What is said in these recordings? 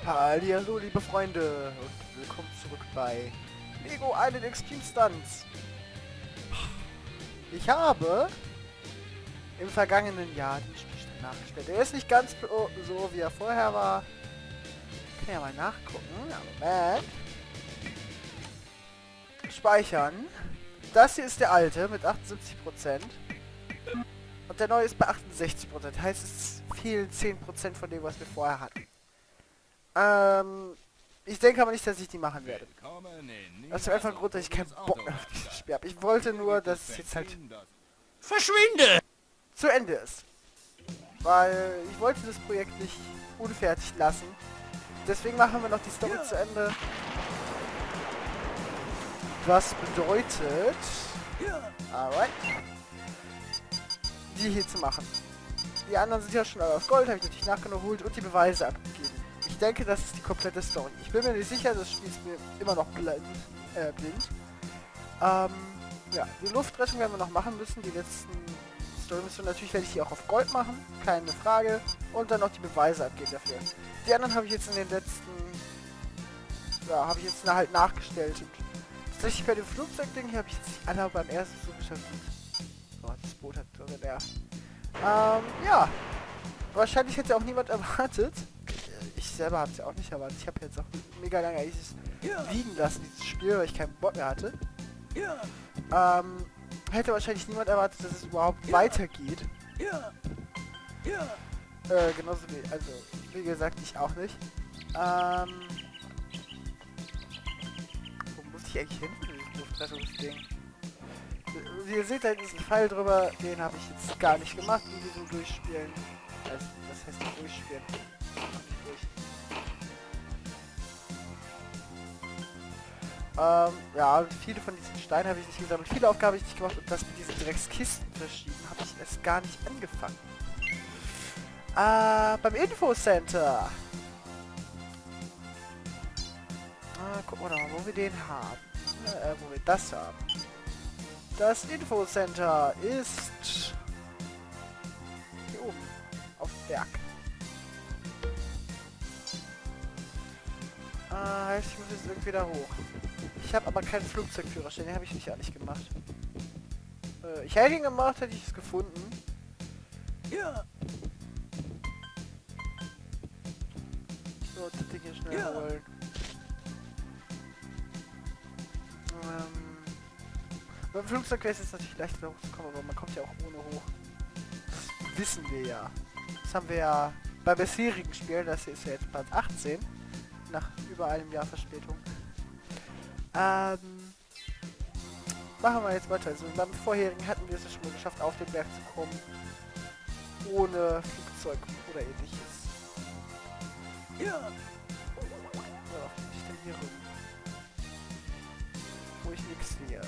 Hallihallo, liebe Freunde, und willkommen zurück bei Lego Island Extreme Stunts. Ich habe im vergangenen Jahr den Spielstand nachgestellt. Er ist nicht ganz so, wie er vorher war. Kann ja mal nachgucken. Ja, Moment. Speichern. Das hier ist der alte mit 78%. Und der neue ist bei 68%. Heißt, es fehlen 10% von dem, was wir vorher hatten. Ich denke aber nicht, dass ich die machen werde. Das ist einfach ein Grund, dass ich keinen Bock mehr auf dieses Spiel habe. Ich wollte nur, dass es jetzt halt Verschwinde! zu Ende ist. Weil ich wollte das Projekt nicht unfertig lassen. Deswegen machen wir noch die Story zu Ende. Was bedeutet... Alright. Die hier zu machen. Die anderen sind ja schon alle auf Gold, habe ich natürlich nachgeholt und die Beweise abgegeben. Ich denke, das ist die komplette Story. Ich bin mir nicht sicher, das Spiel ist mir immer noch blind. Ja, die Luftrettung werden wir noch machen müssen. Die letzten Story-Missionen, natürlich werde ich die auch auf Gold machen, keine Frage. Und dann noch die Beweise abgeben dafür. Die anderen habe ich jetzt in den letzten... Ja, habe ich jetzt halt nachgestellt. Und tatsächlich bei dem Flugzeugding hier habe ich jetzt alle beim ersten so geschafft. Oh, das Boot hat so genervt. Ja. Wahrscheinlich hätte auch niemand erwartet. Ich selber habe es ja auch nicht erwartet. Ich habe jetzt auch mega lange dieses liegen lassen, dieses Spiel, weil ich keinen Bock mehr hatte. Hätte wahrscheinlich niemand erwartet, dass es überhaupt weitergeht. Genauso wie, also, wie gesagt, ich auch nicht. Wo muss ich eigentlich hin für dieses Luftrettungsding? Wie ihr seht, da ist ein Pfeil drüber, den habe ich jetzt gar nicht gemacht in diesem Durchspielen. Also, das heißt nicht durchspielen. Ja, viele von diesen Steinen habe ich nicht gesammelt. Viele Aufgaben habe ich nicht gemacht und das mit diesen Dreckskisten verschieben habe ich erst gar nicht angefangen. Beim Infocenter. Gucken wir doch mal, wo wir den haben. Wo wir das haben. Das Infocenter ist hier oben auf dem Berg. Heißt, ich muss jetzt irgendwie da hoch. Ich habe aber keinen Flugzeugführerschein, den habe ich nicht ehrlich gemacht. Ich hätte ihn gemacht, hätte ich es gefunden. Ja. So, das Ding hier schnell holen. Beim Flugzeug wäre es jetzt natürlich leichter hochzukommen, aber man kommt ja auch ohne hoch. Das wissen wir ja. Das haben wir ja beim bisherigen Spiel, das hier ist ja jetzt Platz 18. Nach über einem Jahr Verspätung. Machen wir jetzt weiter. Also beim vorherigen hatten wir es ja schon mal geschafft, auf den Berg zu kommen. Ohne Flugzeug oder ähnliches. Ja. So, was bin ich denn hier rum? Wo ich nichts sehe.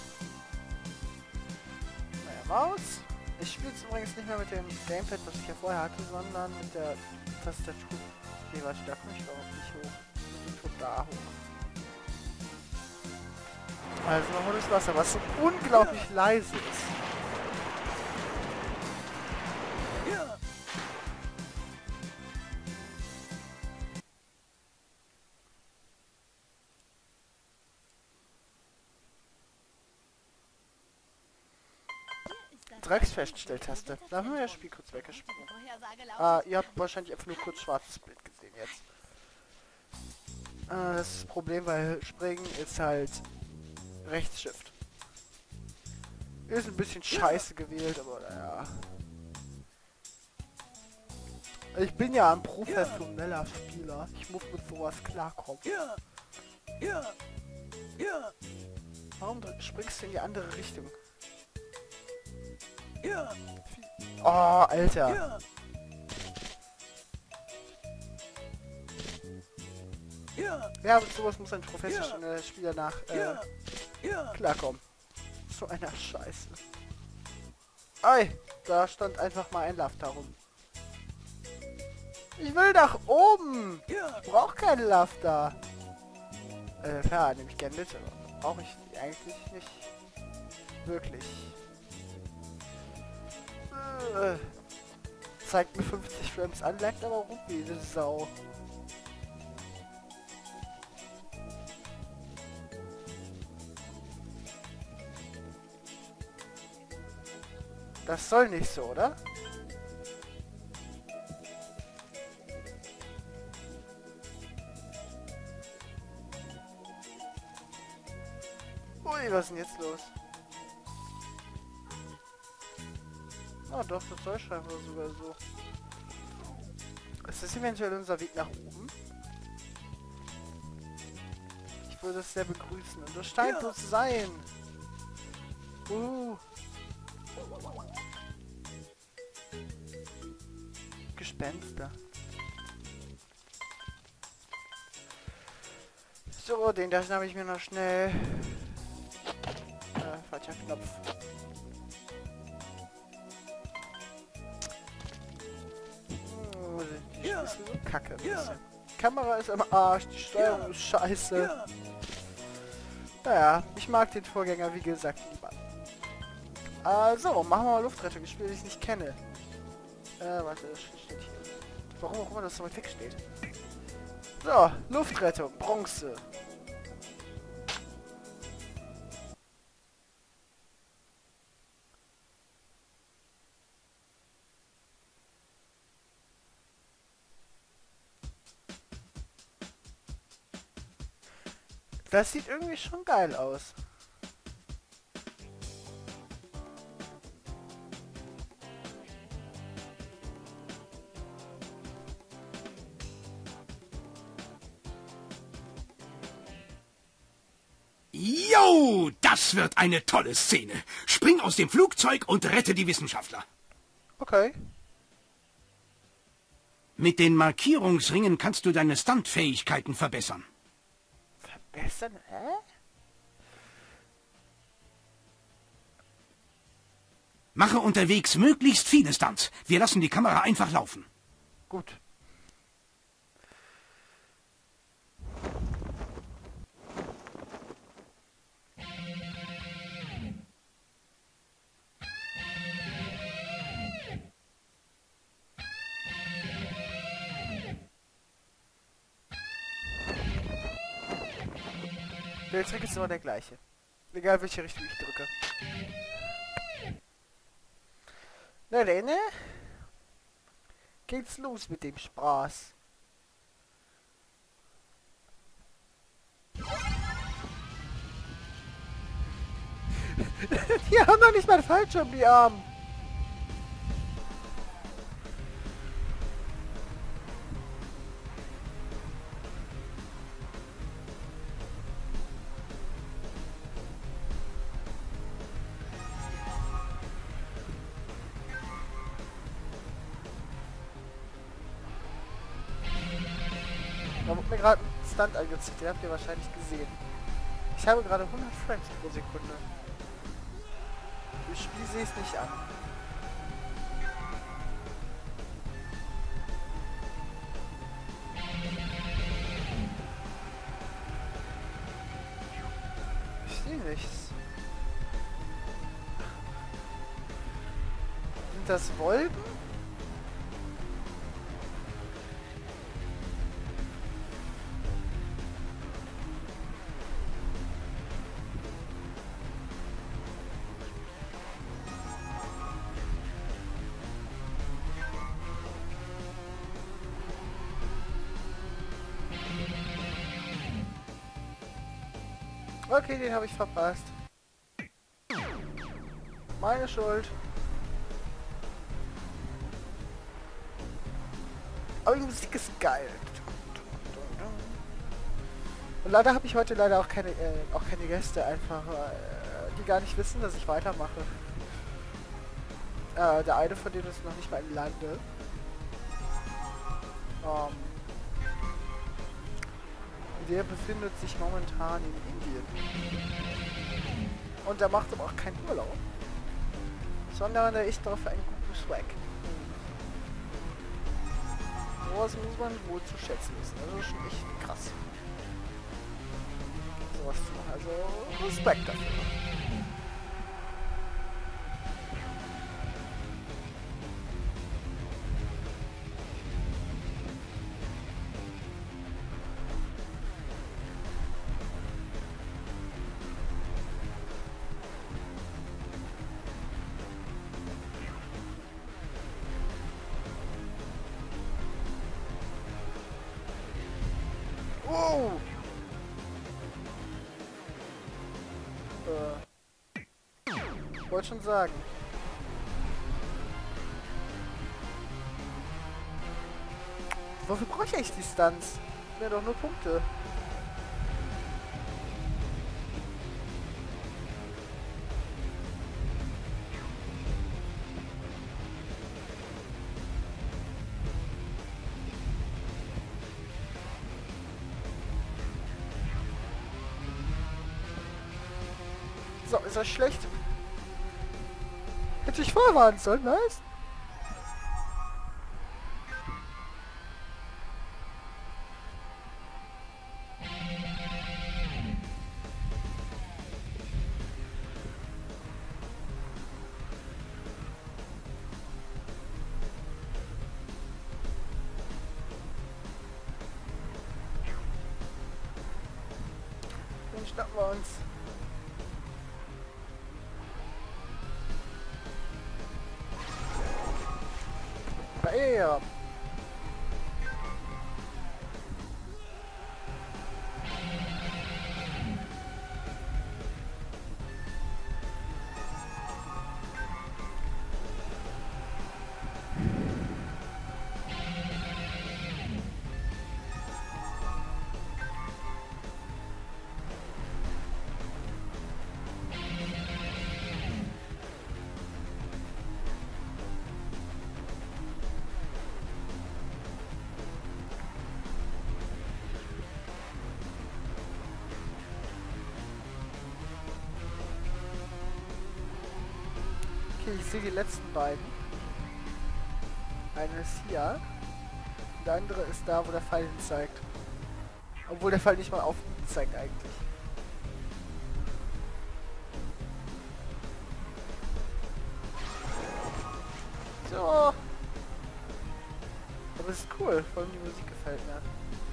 Naja, Maus. Ich spiele jetzt übrigens nicht mehr mit dem Gamepad, was ich ja vorher hatte, sondern mit der Tastatur. Nee, warte, da komme ich überhaupt nicht hoch. Ich bin da hoch. Also noch das Wasser, was so unglaublich leise ist. Ja. Drecksfeststelltaste. Da haben wir das Spiel kurz weggesprungen. Ihr habt wahrscheinlich einfach nur kurz schwarzes Bild gesehen jetzt. Das ist das Problem, weil Springen ist halt Rechtsshift. Ist ein bisschen scheiße gewählt, aber naja. Ich bin ja ein professioneller Spieler. Ich muss mit sowas klarkommen. Warum springst du in die andere Richtung? Oh, Alter. Ja, mit sowas muss ein professioneller Spieler nach klarkommen. So einer Scheiße. Ei, da stand einfach mal ein Lafter rum. Ich will nach oben. Ich brauche keinen Lafter. Klar, nehme ich gerne mit, aber brauche ich eigentlich nicht wirklich. Zeigt mir 50 Frames an, leckt aber rum wie eine Sau. Das soll nicht so, oder? Ui, was ist denn jetzt los? Ah doch, das soll scheinbar sogar so. Ist das eventuell unser Weg nach oben? Ich würde es sehr begrüßen. Und das scheint so zu sein. Gespenster. So, den da schnappe ich mir noch schnell. Falscher Knopf. Die Schlüssel so kacke. Die Kamera ist am Arsch, die Steuerung ist scheiße. Naja, ich mag den Vorgänger, wie gesagt, lieber. Also, machen wir mal Luftrettung, ein Spiel, das ich nicht kenne. Warte, das steht hier. Warum auch immer das so weit weg steht. So, Luftrettung, Bronze. Das sieht irgendwie schon geil aus. Jo, das wird eine tolle Szene. Spring aus dem Flugzeug und rette die Wissenschaftler. Okay. Mit den Markierungsringen kannst du deine Stuntfähigkeiten verbessern. Verbessern? Hä? Mache unterwegs möglichst viele Stunts. Wir lassen die Kamera einfach laufen. Gut. Der Trick ist immer der gleiche. Egal welche Richtung ich drücke. Na denn, ne? Geht's los mit dem Spaß. Die haben doch nicht mal einen Fallschirm, die Armen. Da wurde mir gerade ein Stunt angezeigt, den habt ihr wahrscheinlich gesehen. Ich habe gerade 100 Frames pro Sekunde. Im Spiel sehe ich es nicht an. Ich sehe nichts. Sind das Wolken? Okay, den habe ich verpasst. Meine Schuld. Aber die Musik ist geil. Und leider habe ich heute auch keine Gäste, einfach, die gar nicht wissen, dass ich weitermache. Der eine von denen ist noch nicht mal im Lande. Der befindet sich momentan in Indien. Und der macht aber auch keinen Urlaub. Sondern er ist dafür einen guten Swag. Sowas muss man wohl zu schätzen wissen. Also schon echt krass. Sowas zu machen. Also Respekt dafür. Wow! Wollte schon sagen. Wofür brauche ich eigentlich die Stunts? Mir doch nur Punkte. So, ist das schlecht? Hätte ich vorwarnen sollen, was? Den schnappen wir uns. Bam! Okay, ich sehe die letzten beiden. Eine ist hier. Und der andere ist da, wo der Pfeil hin zeigt. Obwohl der Pfeil nicht mal auf ihn zeigt eigentlich. So. Aber es ist cool, vor allem die Musik gefällt mir.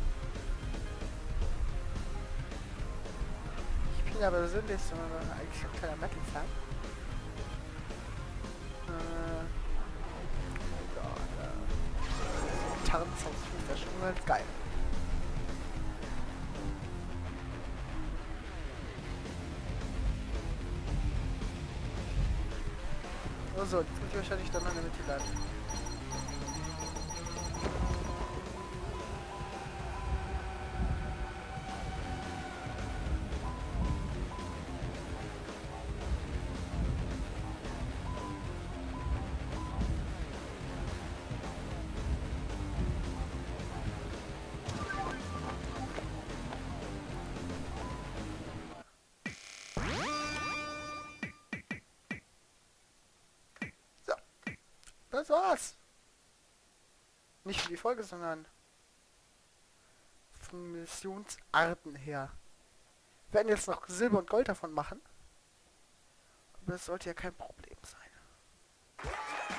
Ich bin ja persönlich so eigentlich ein kleiner Metal-Fan. Gitarrensound ist ja schon ganz geil. Oh so, jetzt muss ich wahrscheinlich dann noch in der Mitte landen. Das war's. Nicht für die Folge, sondern von Missionsarten her. Wir werden jetzt noch Silber und Gold davon machen. Aber das sollte ja kein Problem sein.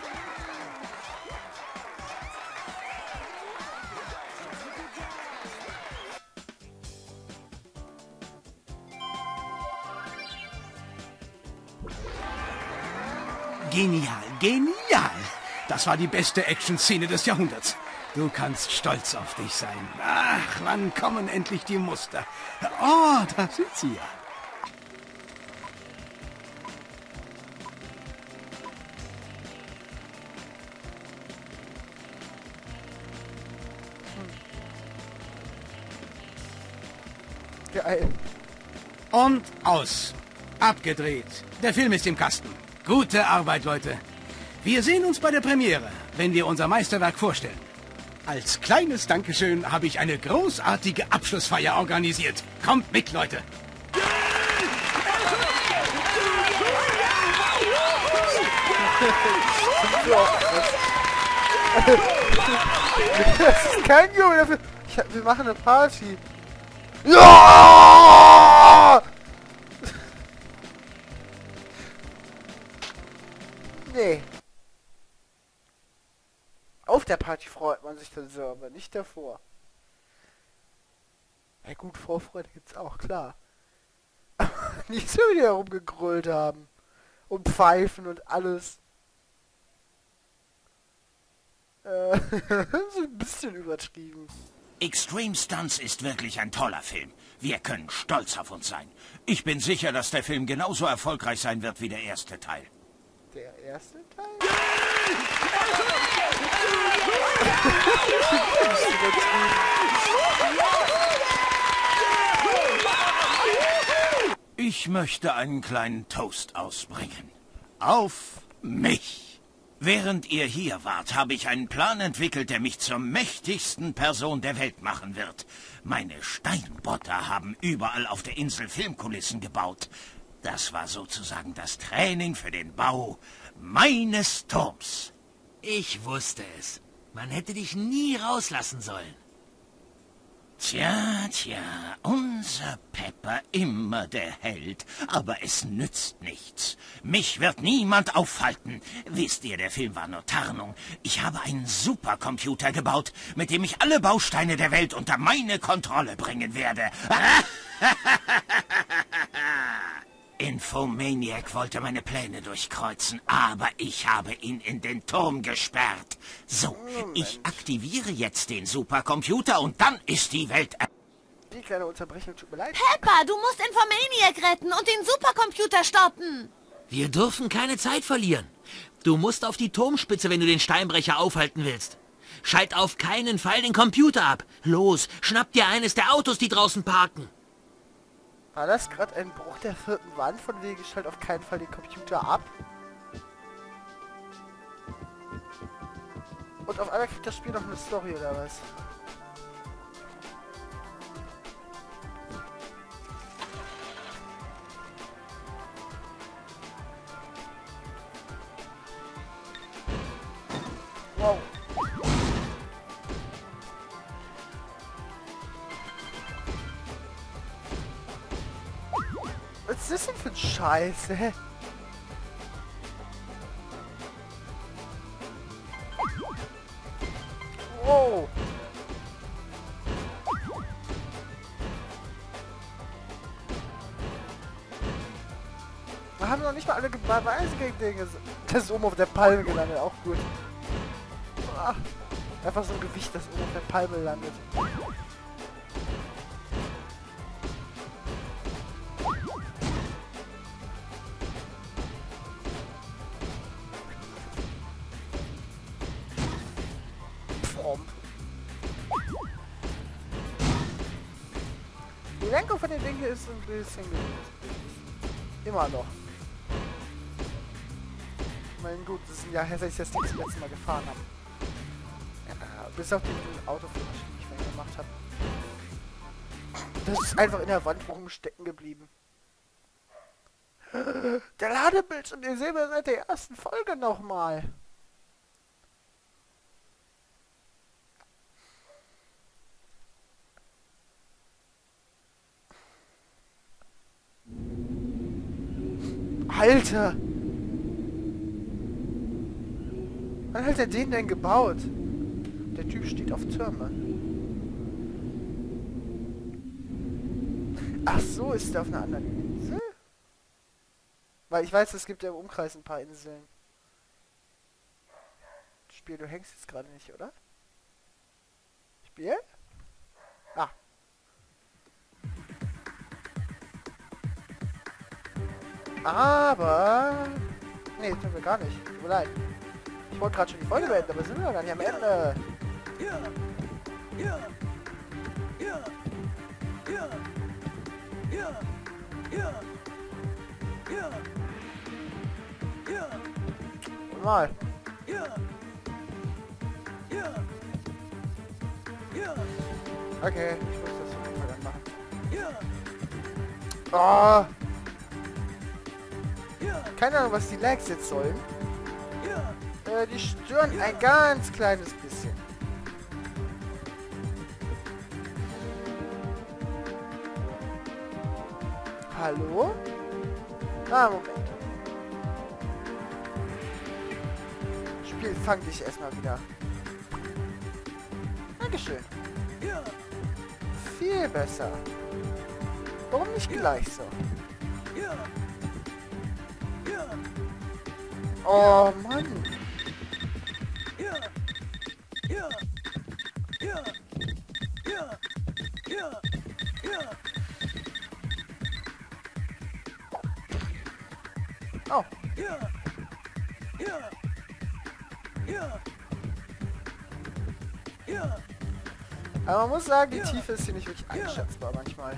Genial, genial! Das war die beste Action-Szene des Jahrhunderts. Du kannst stolz auf dich sein. Ach, wann kommen endlich die Muster? Oh, da sind sie ja. Geil. Und aus. Abgedreht. Der Film ist im Kasten. Gute Arbeit, Leute. Wir sehen uns bei der Premiere, wenn wir unser Meisterwerk vorstellen. Als kleines Dankeschön habe ich eine großartige Abschlussfeier organisiert. Kommt mit, Leute. Das ist kein Junge. Wir machen eine Party. Ja! Nee. Auf der Party freut man sich dann so, aber nicht davor. Ja gut, Vorfreude gibt's auch, klar. Aber nicht so wie die herumgegrölt haben. Und pfeifen und alles. So ein bisschen übertrieben. Extreme Stunts ist wirklich ein toller Film. Wir können stolz auf uns sein. Ich bin sicher, dass der Film genauso erfolgreich sein wird wie der erste Teil. Der erste Teil? Ich möchte einen kleinen Toast ausbringen. Auf mich! Während ihr hier wart, habe ich einen Plan entwickelt, der mich zur mächtigsten Person der Welt machen wird. Meine Steinbotter haben überall auf der Insel Filmkulissen gebaut. Das war sozusagen das Training für den Bau meines Turms. Ich wusste es. Man hätte dich nie rauslassen sollen. Tja, unser Pepper immer der Held, aber es nützt nichts. Mich wird niemand aufhalten. Wisst ihr, der Film war nur Tarnung. Ich habe einen Supercomputer gebaut, mit dem ich alle Bausteine der Welt unter meine Kontrolle bringen werde. Infomaniac wollte meine Pläne durchkreuzen, aber ich habe ihn in den Turm gesperrt. So, ich aktiviere jetzt den Supercomputer und dann ist die Welt... Die kleine Unterbrechung tut mir leid. Pepper, du musst Infomaniac retten und den Supercomputer stoppen. Wir dürfen keine Zeit verlieren. Du musst auf die Turmspitze, wenn du den Steinbrecher aufhalten willst. Schalt auf keinen Fall den Computer ab. Los, schnapp dir eines der Autos, die draußen parken. War das gerade ein Bruch der vierten Wand, von wegen ich schalte auf keinen Fall den Computer ab? Und auf einmal kriegt das Spiel noch eine Story oder was? Wow. Was ist das denn für ein Scheiß, hä? Wow. Wir haben noch nicht mal alle Beweise gegen Dinge. Das ist oben auf der Palme gelandet, auch gut. Ah, einfach so ein Gewicht, das oben auf der Palme landet. Die Lenkung von den Dingen hier ist ein bisschen gut. Immer noch. Ich meine, gut, das ist ein Jahr her, seit ich das Ding das letzte Mal gefahren habe. Ja, bis auf den Autoführerschein, den ich vorhin gemacht habe. Das ist einfach in der Wand rumstecken geblieben. Der Ladebildschirm, den sehen wir seit der ersten Folge nochmal. Alter! Wann hat er den denn gebaut? Der Typ steht auf Türme. Ach so, ist der auf einer anderen Insel? Weil ich weiß, es gibt ja im Umkreis ein paar Inseln. Spiel, du hängst jetzt gerade nicht, oder? Spiel? Ah. Aber... Nee, das tun wir gar nicht. Tut mir leid. Ich wollte gerade schon die Folge beenden, aber sind wir noch gar nicht am Ende. Mal. Okay, ich muss das auf jeden Fall dann machen. Oh! Keine Ahnung, was die Lags jetzt sollen. Die stören ein ganz kleines bisschen. Hallo? Ah, Moment. Spiel, fang dich erstmal wieder. Dankeschön. Viel besser. Warum nicht gleich so? Oh Mann. Oh. Aber man muss sagen, die Tiefe ist hier nicht wirklich einschätzbar manchmal.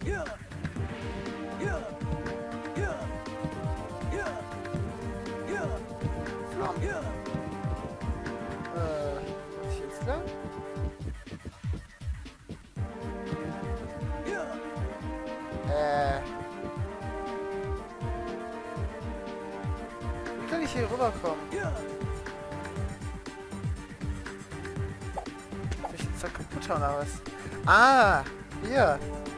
Flom. Muss ich jetzt lang? Wie kann ich hier rüberkommen? Ich jetzt da kaputt oder was? Ah, hier.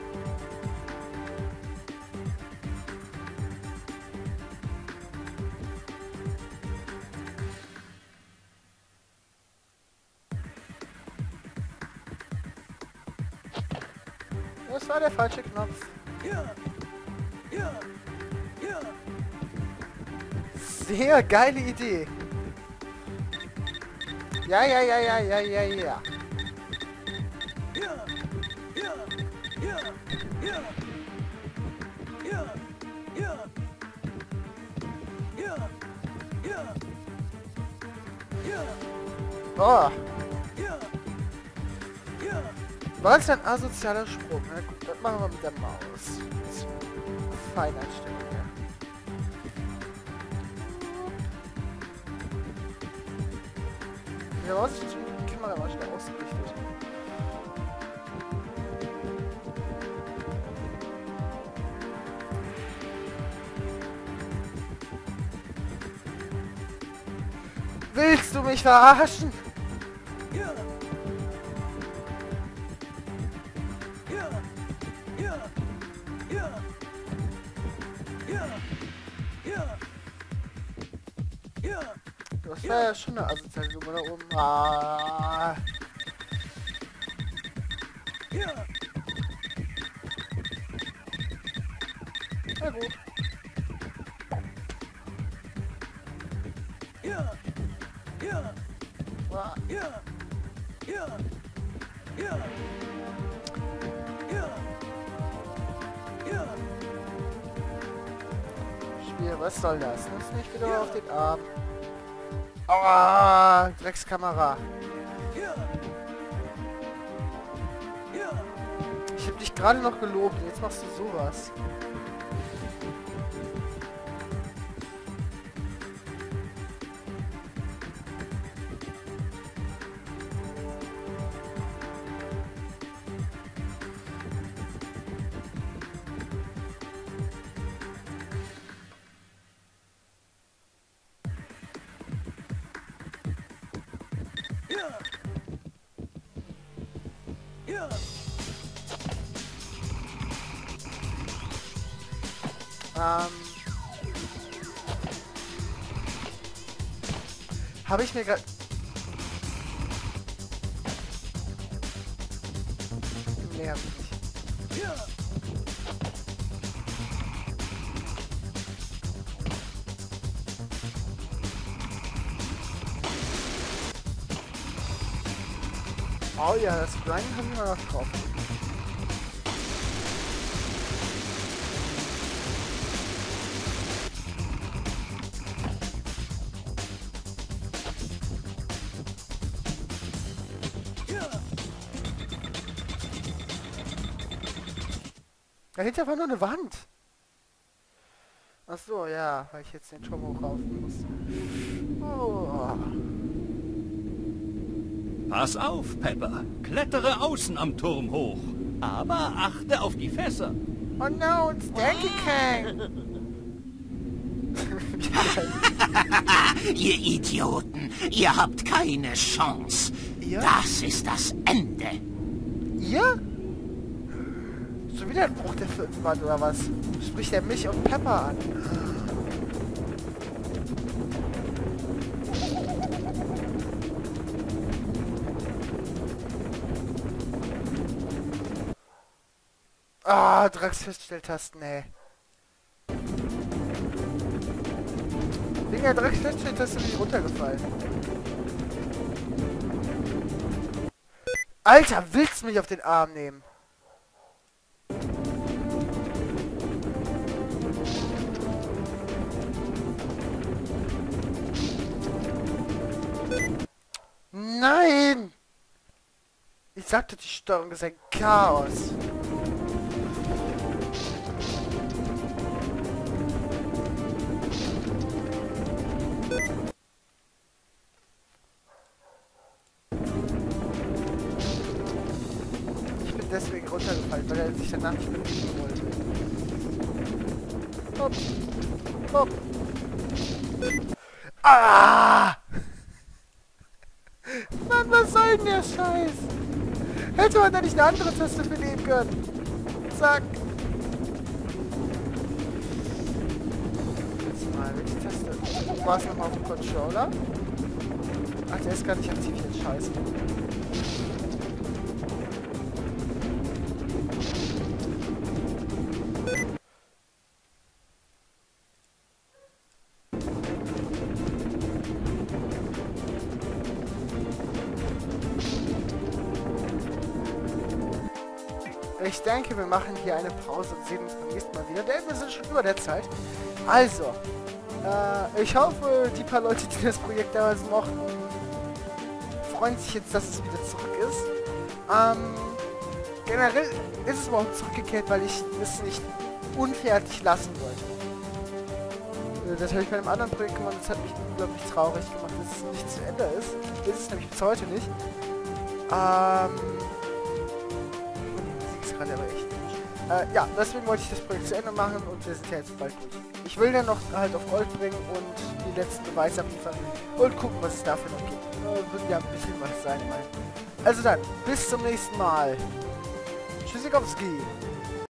Das war der falsche Knopf. Sehr geile Idee. Ja. Oh. War es ein asozialer Sprung? Na gut, das machen wir mit der Maus. Feineinstellung, ja. Ja, was ist die Kamera mal schnell ausgerichtet? Willst du mich verarschen? Das war ja schon eine asoziale Nummer da oben. Ah. Na gut. Ah. Spiel, was soll das? Lass mich wieder auf den Arm. Aua, Dreckskamera. Ich hab dich gerade noch gelobt, jetzt machst du sowas. Habe ich mir gerade... Nee, hab ich nicht. Oh ja, das Grinden haben wir noch drauf. Dahinter war nur eine Wand. Ach so, ja, weil ich jetzt den Turm hochlaufen muss. Oh. Pass auf, Pepper. Klettere außen am Turm hoch. Aber achte auf die Fässer. Oh no, it's Donkey Kong. Ihr Idioten, ihr habt keine Chance. Ihr? Das ist das Ende. Ihr? Schon wieder ein Bruch der vierten Wand oder was? Spricht er mich und Pepper an? Ah, Drecksfeststelltasten, ey. Wegen der Drecksfeststelltaste bin ich runtergefallen. Alter, willst du mich auf den Arm nehmen? Nein! Ich sagte, die Steuerung ist ein Chaos. Ich bin deswegen runtergefallen, weil er sich danach nicht bewegen wollte. Hopp. Hopp. Ah! Mann, was soll denn der Scheiß? Hätte man da nicht eine andere Taste für nehmen können? Zack. Jetzt mal, welche Taste? War es nochmal auf dem Controller? Ach, der ist gar nicht aktiv jetzt, scheiße. Ich denke, wir machen hier eine Pause und sehen uns beim nächsten Mal wieder, denn wir sind schon über der Zeit. Also, ich hoffe, die paar Leute, die das Projekt damals mochten, freuen sich jetzt, dass es wieder zurück ist. Generell ist es überhaupt zurückgekehrt, weil ich es nicht unfertig lassen wollte. Das habe ich bei einem anderen Projekt gemacht, das hat mich unglaublich traurig gemacht, dass es nicht zu Ende ist. Das ist es nämlich bis heute nicht. Gerade aber echt. Ja, deswegen wollte ich das Projekt zu Ende machen und wir sind ja jetzt bald durch. Ich will dann noch halt auf Gold bringen und die letzten Beweise abliefern und gucken, was es dafür noch gibt. Wird ja ein bisschen was sein, mein. Also dann, bis zum nächsten Mal. Tschüssikowski.